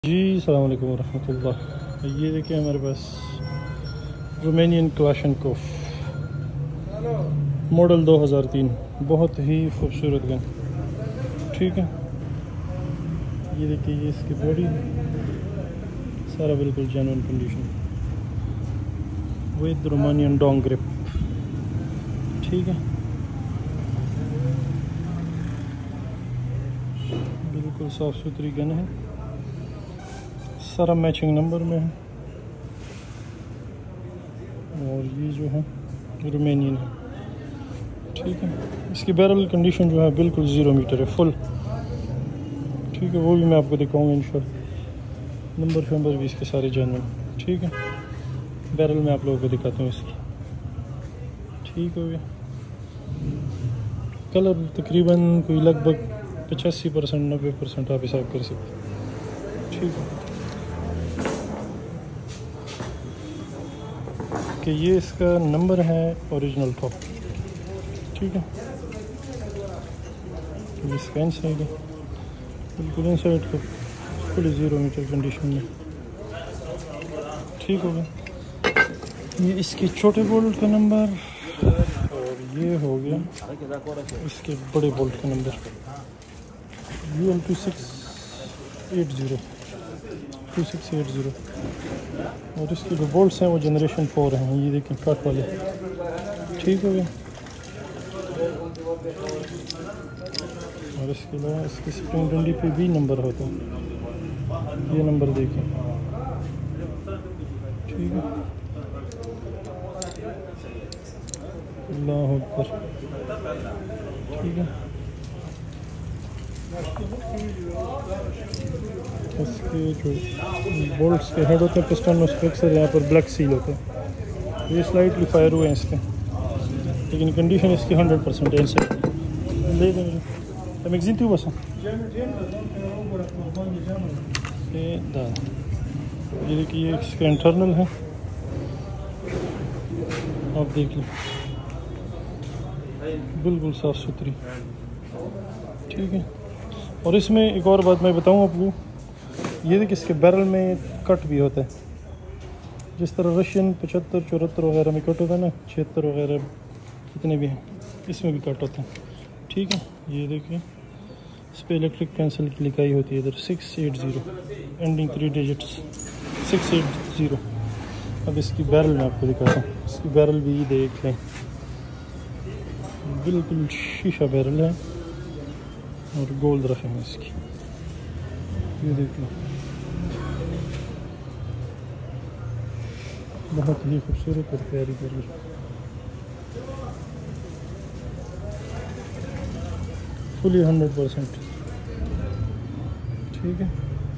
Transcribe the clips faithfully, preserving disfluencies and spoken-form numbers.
जी अस्सलाम वालेकुम वरहमतुल्लाह। ये देखिए हमारे पास रोमेनियन क्लाशनकोफ मॉडल दो हज़ार तीन, बहुत ही खूबसूरत गन। ठीक है, ये देखिए ये इसकी बॉडी सारा बिल्कुल जेन्युइन कंडीशन विद रोमानियन डोंग ग्रिप। ठीक है, बिल्कुल साफ़ सुथरी गन है, सारा मैचिंग नंबर में है और ये जो है रोमेनियन है। ठीक है, इसकी बैरल कंडीशन जो है बिल्कुल ज़ीरो मीटर है, फुल। ठीक है, वो भी मैं आपको दिखाऊंगा इंशाल्लाह। नंबर शंबर भी इसके सारे जेन्युइन। ठीक है, बैरल मैं आप लोगों को दिखाता हूँ इसकी। ठीक हो गया, कलर तकरीबन कोई लगभग पचासी परसेंट नब्बे परसेंट आप हिसाब कर सकते। ठीक है, कि ये इसका नंबर है ओरिजिनल टॉप। ठीक है, ये इसका इनसाइड है, बिल्कुल इनसाइड का फुल ज़ीरो मीटर कंडीशन में। ठीक हो गया, ये इसके छोटे बोल्ट का नंबर और ये हो गया इसके बड़े बोल्ट का number, U L two six eight zero two six eight zero. और इसके जो बोल्ट्स हैं वो जनरेशन फोर हैं, ये देखें कट वाले। ठीक हो गया, और इसके अलावा इसकी स्प्रिंग डंडी पे भी नंबर होता है, ये नंबर देखें। ठीक है, अल्लाह अकबर। ठीक है, इसके जो बोल्ट्स के हेड होते हैं पिस्टन, उसके अक्सर यहाँ पर ब्लैक सील होते हैं। ये स्लाइटली फायर हुए हैं इसके, लेकिन कंडीशन इसकी हंड्रेड परसेंट है। इनसे ले देंगे तो एग्जिट बस ये ये देखिए इसका इंटरनल है, आप देख लो बिल्कुल साफ़ सुथरी। ठीक है, और इसमें एक और बात मैं बताऊं आपको, ये देखिए इसके बैरल में कट भी होता है, जिस तरह रशियन पचहत्तर चौहत्तर वगैरह में कट होता है ना, छिहत्तर वगैरह जितने भी हैं इसमें भी कट होता है। ठीक है, ये देखिए इस पर इलेक्ट्रिक पेंसिल की लिखाई होती है इधर six eight zero, ending three digits six eight zero. अब इसकी बैरल मैं आपको दिखाता हूँ, इसकी बैरल भी देख लें, बिल्कुल शीशा बैरल है और गोल्ड रखे हैं इसकी। ये देख लो, बहुत ही खूबसूरत और प्यारी बैरल। Fully hundred percent. ठीक है,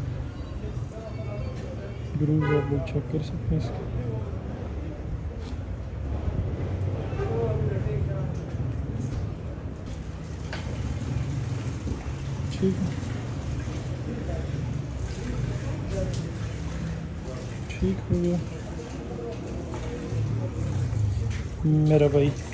ग्रूव आप लोग चेक कर सकते हैं इसके। ठीक है, ठीक हो गया मेरा भाई।